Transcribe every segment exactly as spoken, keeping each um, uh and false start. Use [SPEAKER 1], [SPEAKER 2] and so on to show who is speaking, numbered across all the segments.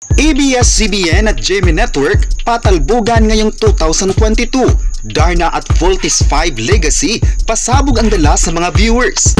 [SPEAKER 1] A B S C B N at G M A Network patalbugan ngayong two thousand twenty-two. Darna at Voltes five Legacy pasabog ang dala sa mga viewers.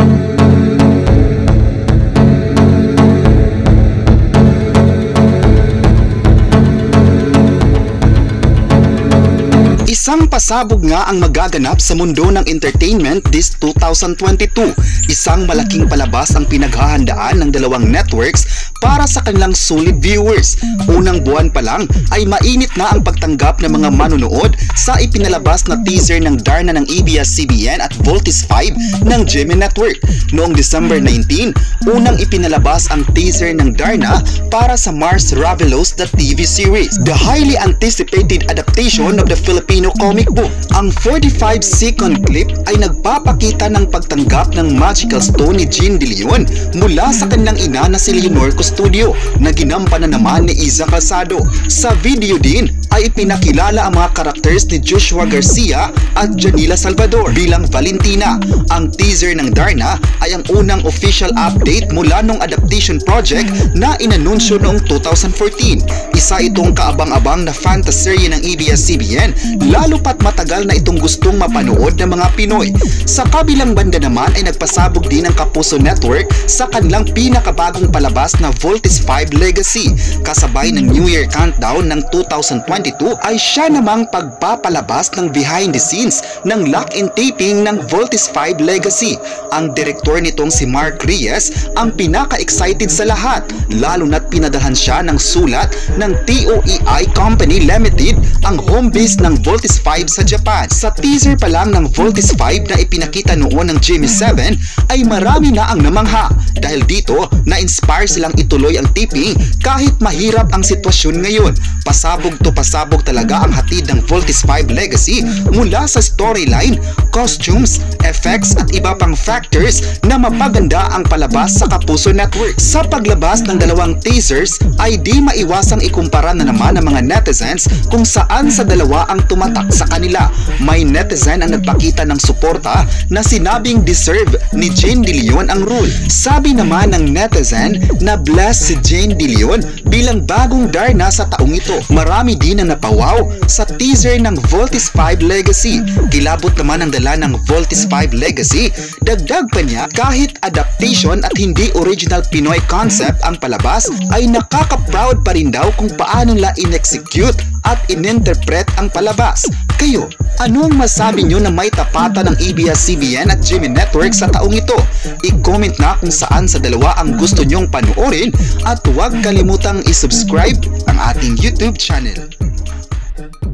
[SPEAKER 1] Isang pasabog nga ang magaganap sa mundo ng entertainment this two thousand twenty-two. Isang malaking palabas ang pinaghahandaan ng dalawang networks para sa kanilang sulit viewers. Unang buwan pa lang ay mainit na ang pagtanggap ng mga manonood sa ipinalabas na teaser ng Darna ng A B S C B N at Voltes five ng G M A Network. Noong December nineteenth, unang ipinalabas ang teaser ng Darna para sa Mars Ravelos the T V series, the highly anticipated adaptation of the Filipino comic book. Ang forty-five second clip ay nagpapakita ng pagtanggap ng magical stone ni Jean De Leon mula sa kanilang ina na si Leonor Custodio na ginampanan naman ni Iza Calzado. Sa video din ay ipinakilala ang mga characters ni Joshua Garcia at Janila Salvador bilang Valentina. Ang teaser ng Darna ay ang unang official update mula nung adaptation project na inanunsyo noong two thousand fourteen. Isa itong kaabang-abang na fantaserye ng A B S C B N, lalo pat matagal na itong gustong mapanood ng mga Pinoy. Sa kabilang banda naman ay nagpasabog din ang Kapuso Network sa kanilang pinakabagong palabas na Voltes five Legacy. Kasabay ng New Year countdown ng two thousand twenty-two ay siya namang pagpapalabas ng behind the scenes ng lock-in taping ng Voltes five Legacy. Ang direktor nitong si Mark Reyes ang pinaka-excited sa lahat, lalo na't pinadalhan siya ng sulat ng T O E I Company Limited, ang home base ng Voltes five sa Japan. Sa teaser pa lang ng Voltes five na ipinakita noon ng G M A seven ay marami na ang namangha. Dahil dito, na-inspire silang ituloy ang taping kahit mahirap ang sitwasyon ngayon. Pasabog to pasabog talaga ang hatid ng Voltes five Legacy mula sa storyline, costumes, effects at iba pang factors na mapaganda ang palabas sa Kapuso Network. Sa paglabas ng dalawang teasers ay di maiwasang ikumpara na naman ng mga netizens kung saan sa dalawa ang tumatak sa kanila. May netizen ang nagpakita ng suporta na sinabing deserve ni Jean De Leon ang role. Sabi naman ng netizen na blessed si Jean De Leon bilang bagong Darna sa taong ito. Marami din ang napawaw sa teaser ng Voltes five Legacy. Kilabot naman ang dala ng Voltes five Legacy. Dagdag pa niya, kahit adaptation at hindi original Pinoy concept ang palabas, ay nakaka-proud pa rin daw kung paano nila in-execute at in-interpret ang palabas. Kayo, anong masabi nyo na may tapatan ng A B S C B N at G M A Network sa taong ito? I-comment na kung saan sa dalawa ang gusto nyong panoorin at huwag kalimutang i-subscribe ang ating YouTube channel.